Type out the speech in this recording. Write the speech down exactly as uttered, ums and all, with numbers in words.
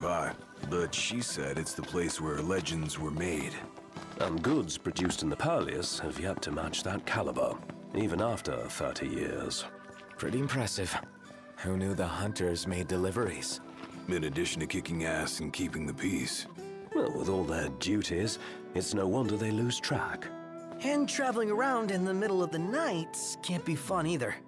spot, but she said it's the place where legends were made. And goods produced in the Purlius have yet to match that caliber, even after thirty years. Pretty impressive. Who knew the hunters made deliveries? In addition to kicking ass and keeping the peace. Well, with all their duties, it's no wonder they lose track. And traveling around in the middle of the night can't be fun either.